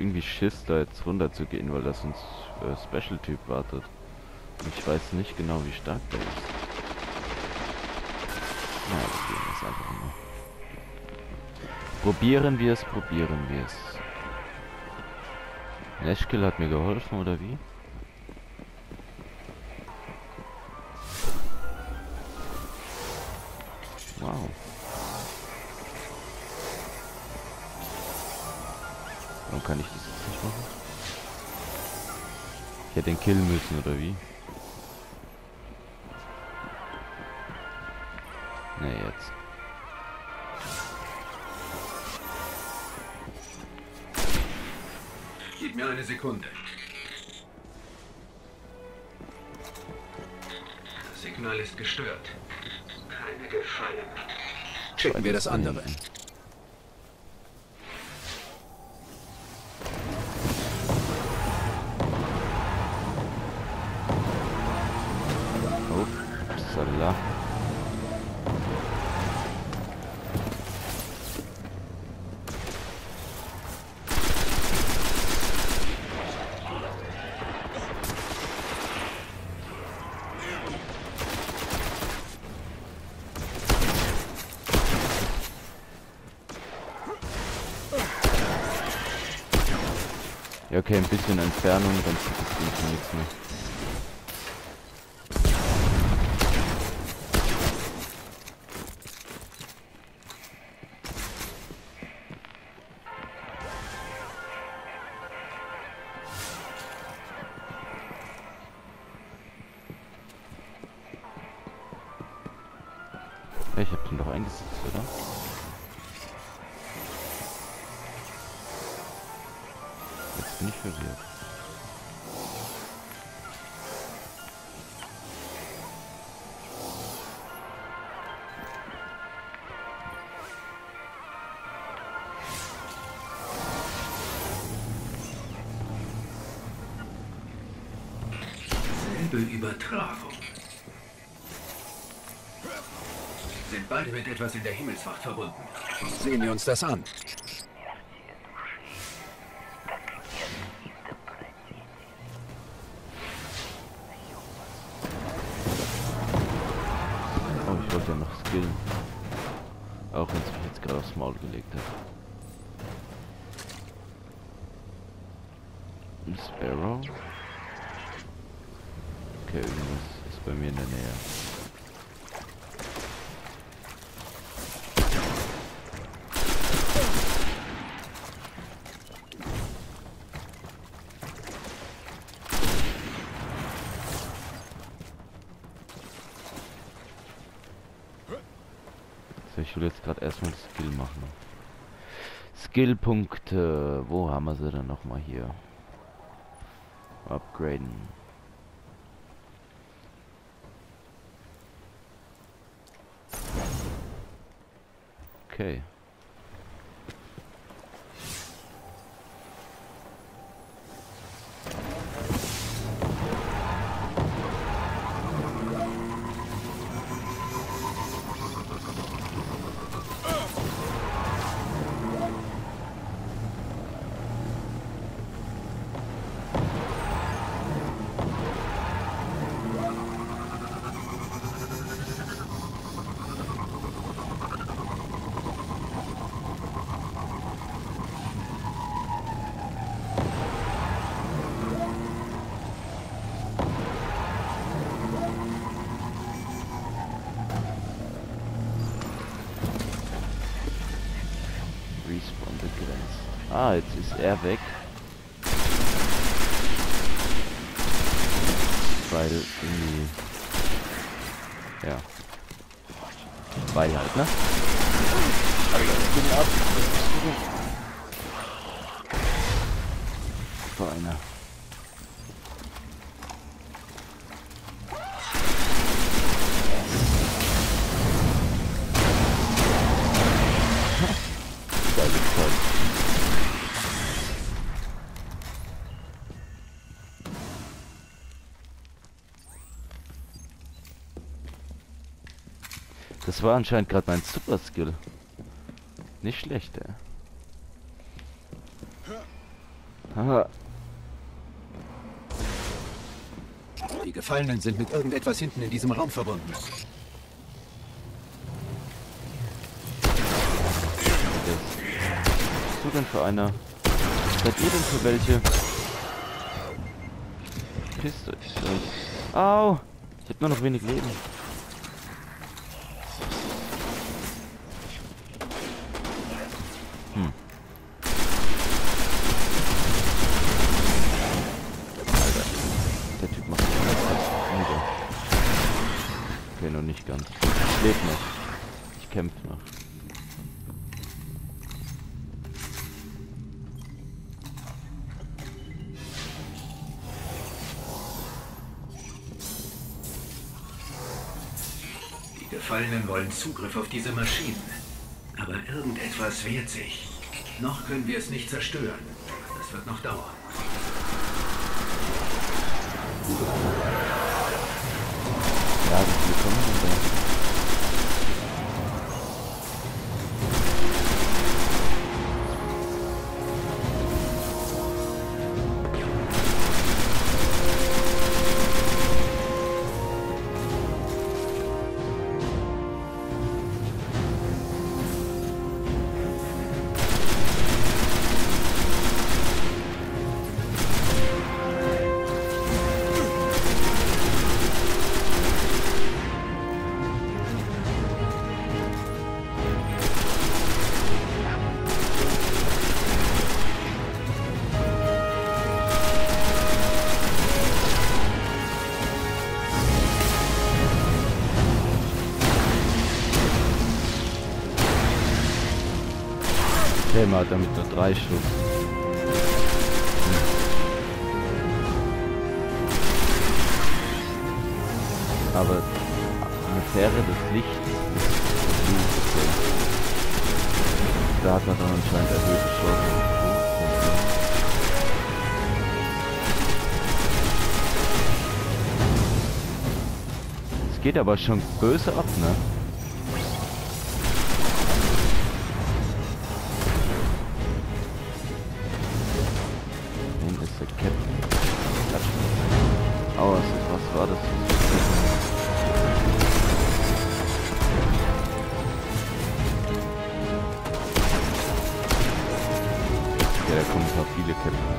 irgendwie Schiss, da jetzt runter zu gehen, weil das ein Special-Typ wartet. Und ich weiß nicht genau, wie stark der ist. Na, wir gehen jetzt einfach mal. Probieren wir es, probieren wir es. Nashkill hat mir geholfen, oder wie? Wow. Warum kann ich das jetzt nicht machen? Ich hätte den killen müssen, oder wie? Ne, jetzt. Gib mir eine Sekunde. Das Signal ist gestört. Keine Gefallen. Schicken wir das andere. Oh, Salah. Ja, okay, ein bisschen Entfernung, dann tut das Ding schon nichts mehr. Ja, ich hab den doch eingesetzt, oder? Jetzt bin ich verwirrt. Selbe Übertragung. Sind beide mit etwas in der Himmelswacht verbunden. Sehen wir uns das an. Oh, ich wollte ja noch skillen. Auch wenn es mich jetzt gerade aufs Maul gelegt hat. Ein Sparrow? Okay, irgendwas ist bei mir in der Nähe. So, ich will jetzt gerade erstmal Skill machen. Skillpunkte. Wo haben wir sie denn nochmal hier? Upgraden. Okay. Respawn begrenzt. Ah, jetzt ist er weg. Weil irgendwie... Ja. Weil halt, ne? Ich bin ab. So einer. Das war anscheinend gerade mein Super Skill. Nicht schlecht, ey. Aha. Die Gefallenen sind mit irgendetwas hinten in diesem Raum verbunden. Was bist du denn für einer? Seid ihr denn für welche? Pisst euch. Au! Ich hab nur noch wenig Leben. Alter, der Typ macht mich nieder. Okay, noch nicht ganz. Ich lebe noch. Ich kämpfe noch. Die Gefallenen wollen Zugriff auf diese Maschinen. Aber irgendetwas wehrt sich. Noch können wir es nicht zerstören. Das wird noch dauern. Ja, wie viele kommen denn da? Der hat damit nur 3 Schuss. Aber eine Fähre des Lichts ist verflucht. Da hat man dann anscheinend erhöhte Chancen. Es geht aber schon böse ab, ne? Aua, was war das? Ja, da kommen ein paar viele Kämpfer.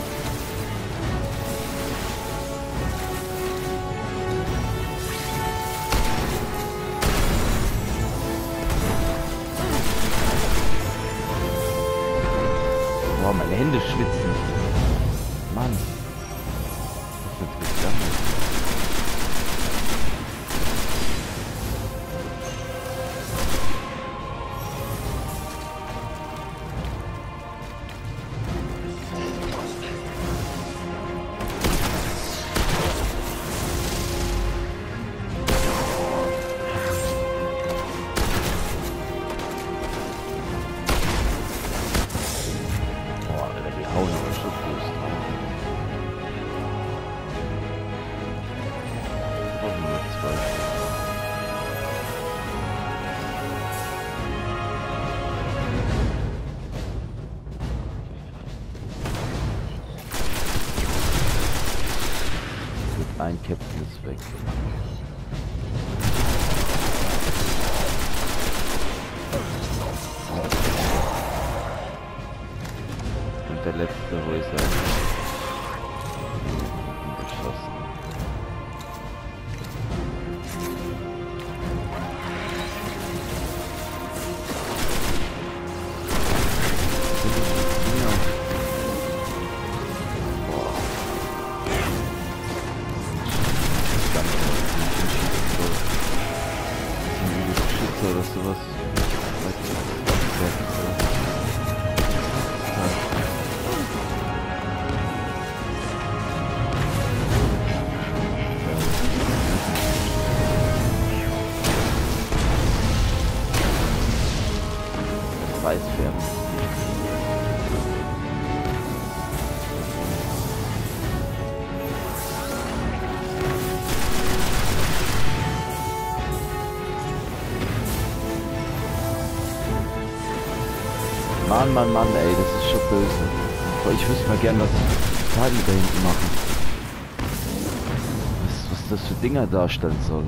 Boah, meine Hände schwitzen. Mann. Was ist jetzt gegangen? Boah, Alter, die hauen aber schon groß drauf. Brauchen wir 2. Gut, ein Captain ist weg. Und der letzte Häuser geschossen. Oder sowas. Weiß werden. Mann, ey, das ist schon böse. Aber ich wüsste mal gern, was die Teile da hinten machen. Was das für Dinger darstellen soll.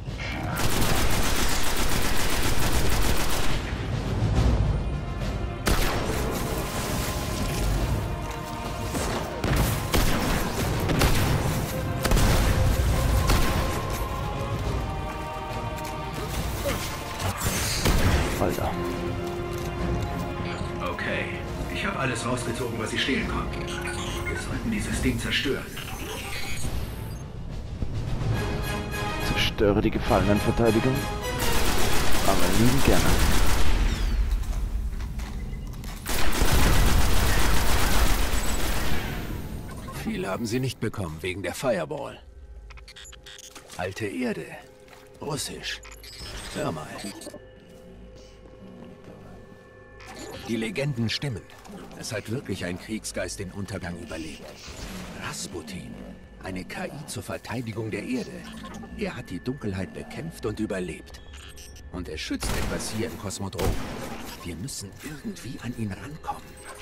Alter. Okay, ich habe alles rausgezogen, was ich stehlen konnte. Wir sollten dieses Ding zerstören. Zerstöre die Gefangenenverteidigung. Aber lieben gerne. Viel haben sie nicht bekommen wegen der Fireball. Alte Erde. Russisch. Hör mal. Die Legenden stimmen. Es hat wirklich ein Kriegsgeist den Untergang überlebt. Rasputin. Eine KI zur Verteidigung der Erde. Er hat die Dunkelheit bekämpft und überlebt. Und er schützt etwas hier im Kosmodrom. Wir müssen irgendwie an ihn rankommen.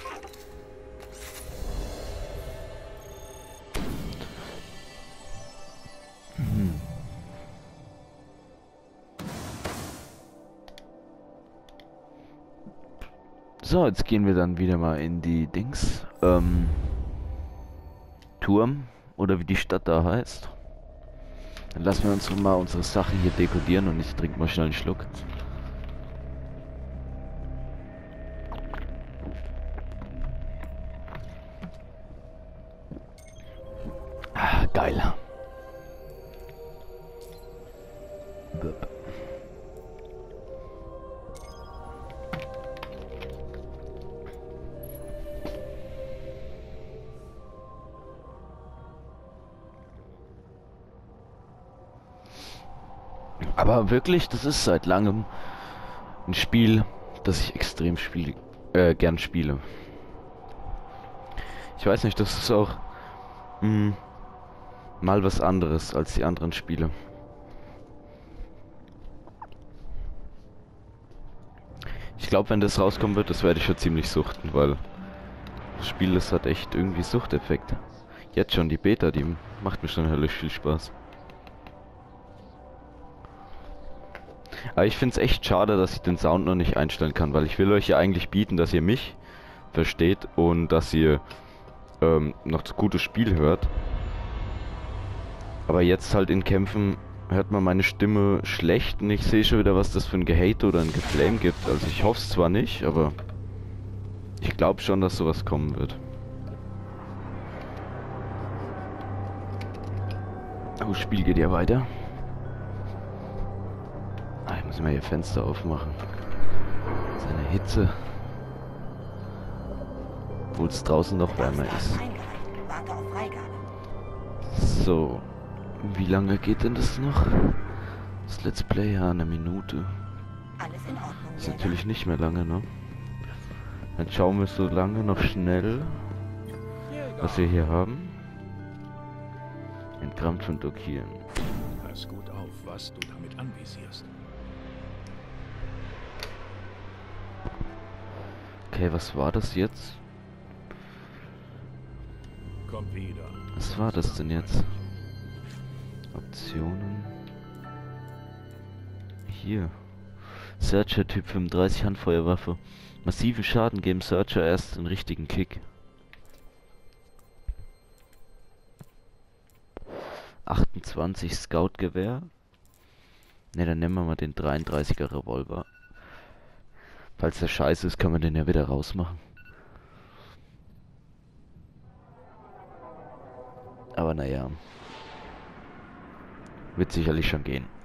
So, jetzt gehen wir dann wieder mal in die Dings. Turm. Oder wie die Stadt da heißt. Dann lassen wir uns mal unsere Sachen hier dekodieren und ich trinke mal schnell einen Schluck. Ah, geil. Böp. Aber wirklich, das ist seit langem ein Spiel, das ich extrem gern spiele. Ich weiß nicht, das ist auch mal was anderes als die anderen Spiele. Ich glaube, wenn das rauskommen wird, das werde ich schon ziemlich suchten, weil das Spiel, das hat echt irgendwie Suchteffekte. Jetzt schon die Beta, die macht mir schon höllisch viel Spaß. Aber ich finde es echt schade, dass ich den Sound noch nicht einstellen kann, weil ich will euch ja eigentlich bieten, dass ihr mich versteht und dass ihr noch ein gutes Spiel hört. Aber jetzt halt in Kämpfen hört man meine Stimme schlecht und ich sehe schon wieder, was das für ein Gehate oder ein Geflame gibt. Also ich hoffe es zwar nicht, aber ich glaube schon, dass sowas kommen wird. Oh, das Spiel geht ja weiter. Ah, ich muss mal hier Fenster aufmachen. Das ist eine Hitze. Obwohl es draußen noch wärmer ist. So. Wie lange geht denn das noch? Das Let's Play, ja, eine Minute. Ist natürlich nicht mehr lange, ne? Dann schauen wir so lange noch schnell, was wir hier haben. Entgrammt von Dokieren. Pass gut auf, was du damit anvisierst. Okay, was war das jetzt? Kommt wieder. Was war das denn jetzt? Optionen. Hier. Searcher Typ 35 Handfeuerwaffe. Massiven Schaden geben Searcher erst den richtigen Kick. 28 Scout-Gewehr. Ne, dann nehmen wir mal den 33er Revolver. Falls der scheiße ist, kann man den ja wieder rausmachen. Aber naja. Wird sicherlich schon gehen.